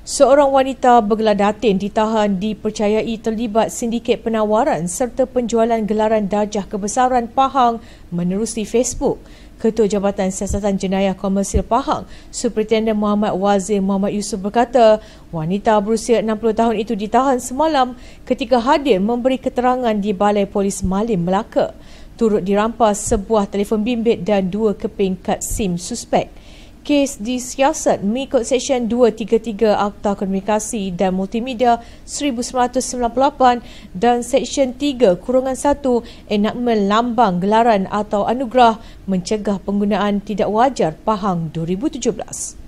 Seorang wanita bergelar Datin ditahan dipercayai terlibat sindiket penawaran serta penjualan gelaran darjah kebesaran Pahang menerusi Facebook. Ketua Jabatan Siasatan Jenayah Komersil Pahang, Superintendent Muhammad Wazir Muhammad Yusof berkata, wanita berusia 60 tahun itu ditahan semalam ketika hadir memberi keterangan di Balai Polis Malim, Melaka. Turut dirampas sebuah telefon bimbit dan 2 keping kad SIM suspek. Kes disiasat mengikut Seksyen 233 Akta Komunikasi dan Multimedia 1998 dan Seksyen 3-1 Enakmen Lambang Gelaran atau Anugerah Mencegah Penggunaan Tidak Wajar Pahang 2017.